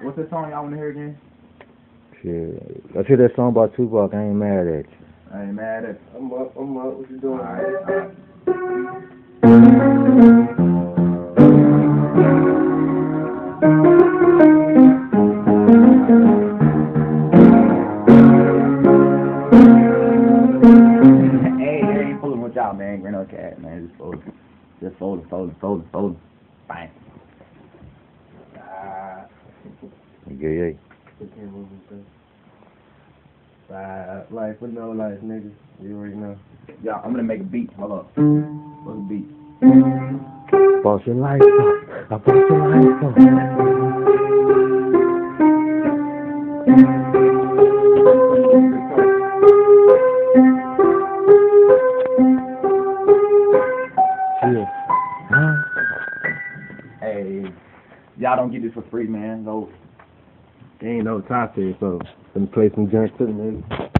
What's that song y'all want to hear again? Shit. Let's hear that song by Tupac. I ain't mad at you. I ain't mad at you. I'm up. What you doing? Alright. Hey, I ain't fooling with y'all, man. Greeno Cash, man. Just fold. Bang. Yeah. Life with no life, nigga. You already know. Y'all, I'm gonna make a beat. Hold up. What's the beat? Boss your life up. I boss your life up. Yeah. Huh? Hey, y'all don't get this for free, man. It's over. There ain't no top there, so let me play some junk to the nigga.